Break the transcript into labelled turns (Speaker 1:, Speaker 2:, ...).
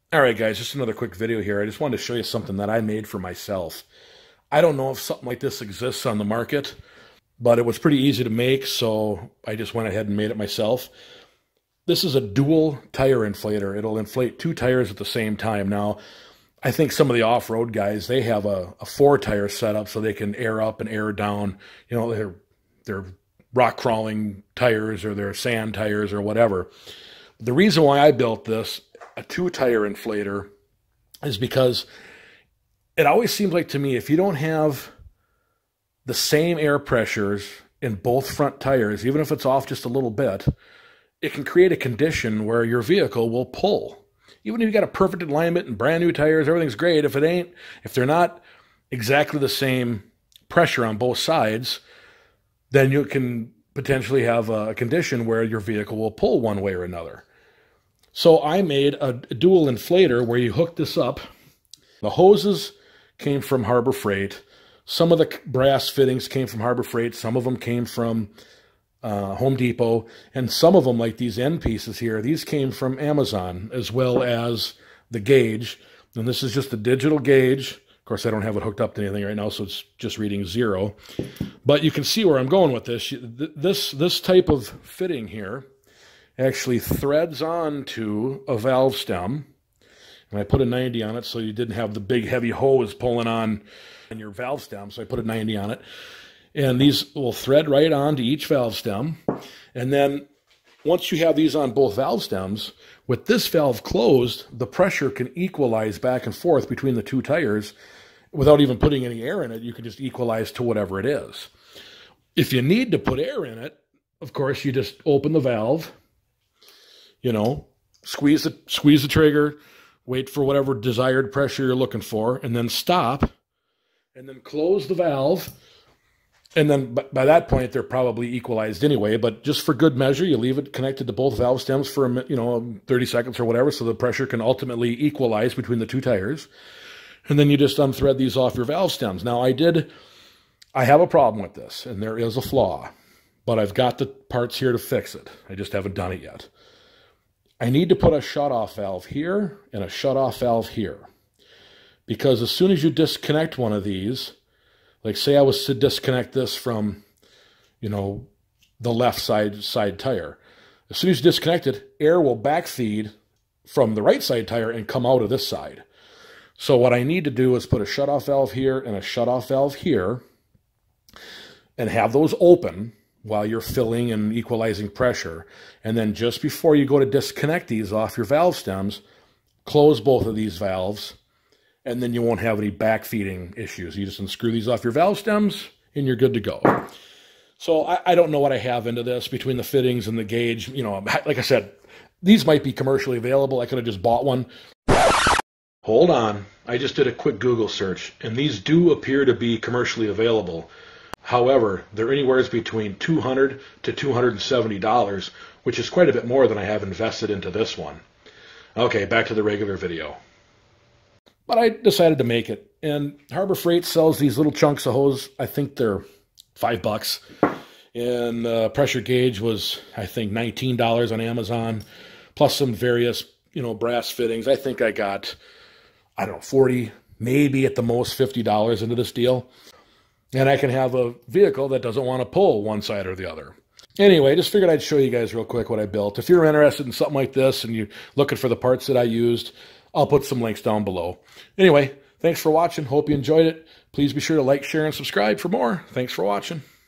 Speaker 1: All right, guys, just another quick video here. I just wanted to show you something that I made for myself. I don't know if something like this exists on the market, but it was pretty easy to make, so I just went ahead and made it myself. This is a dual tire inflator. It'll inflate two tires at the same time. Now, I think some of the off-road guys, they have a four-tire setup so they can air up and air down, you know, their rock crawling tires or their sand tires or whatever. The reason why I built this, a two-tire inflator, is because it always seems like to me if you don't have the same air pressures in both front tires, even if it's off just a little bit, it can create a condition where your vehicle will pull. Even if you got a perfect alignment and brand new tires, everything's great. If they're not exactly the same pressure on both sides, then you can potentially have a condition where your vehicle will pull one way or another. So I made a dual inflator where you hook this up. The hoses came from Harbor Freight. Some of the brass fittings came from Harbor Freight. Some of them came from Home Depot. And some of them, like these end pieces here, these came from Amazon, as well as the gauge. And this is just a digital gauge. Of course, I don't have it hooked up to anything right now, so it's just reading 0. But you can see where I'm going with this. This type of fitting here actually threads onto a valve stem. And I put a 90 on it so you didn't have the big heavy hose pulling on your valve stem. So I put a 90 on it. And these will thread right onto each valve stem. And then once you have these on both valve stems, with this valve closed, the pressure can equalize back and forth between the two tires without even putting any air in it. You can just equalize to whatever it is. If you need to put air in it, of course, you just open the valve, you know, squeeze the trigger, wait for whatever desired pressure you're looking for, and then stop, and then close the valve. And then by that point, they're probably equalized anyway, but just for good measure, you leave it connected to both valve stems for, 30 seconds or whatever, so the pressure can ultimately equalize between the two tires. And then you just unthread these off your valve stems. Now, I have a problem with this, and there is a flaw, but I've got the parts here to fix it. I just haven't done it yet. I need to put a shut-off valve here and a shut-off valve here. Because as soon as you disconnect one of these, like say I was to disconnect this from, the left side tire. As soon as you disconnect it, air will backfeed from the right side tire and come out of this side. So what I need to do is put a shut-off valve here and a shut-off valve here and have those open while you're filling and equalizing pressure. And then just before you go to disconnect these off your valve stems, close both of these valves, and then you won't have any backfeeding issues. You just unscrew these off your valve stems, and you're good to go. So I don't know what I have into this between the fittings and the gauge. Like I said, these might be commercially available. I could have just bought one. Hold on. I just did a quick Google search, and these do appear to be commercially available. However, they're anywhere between $200 to $270, which is quite a bit more than I have invested into this one. Okay, back to the regular video. But I decided to make it, and Harbor Freight sells these little chunks of hose. I think they're $5, and the pressure gauge was, I think, $19 on Amazon, plus some various, brass fittings. I think I got, $40, maybe at the most $50 into this deal. And I can have a vehicle that doesn't want to pull one side or the other. Anyway, just figured I'd show you guys real quick what I built. If you're interested in something like this and you're looking for the parts that I used, I'll put some links down below. Anyway, thanks for watching. Hope you enjoyed it. Please be sure to like, share, and subscribe for more. Thanks for watching.